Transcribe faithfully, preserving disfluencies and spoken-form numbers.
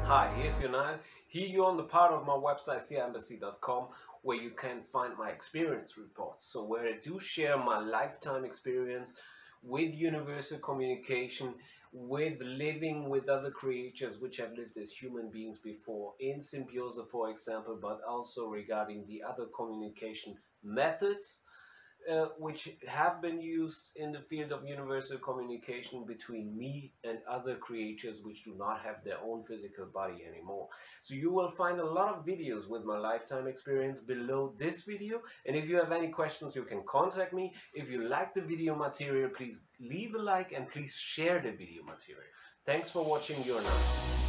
Hi, here's Yonai. Here you're on the part of my website c i embassy dot com, where you can find my experience reports. So where I do share my lifetime experience with universal communication, with living with other creatures which have lived as human beings before, in symbiosis, for example, but also regarding the other communication methods uh, which have been used in the field of universal communication between me and other creatures which do not have their own physical body anymore. So you will find a lot of videos with my lifetime experience below this video, and if you have any questions you can contact me. If you like the video material, please leave a like and please share the video material. Thanks for watching. Your Night.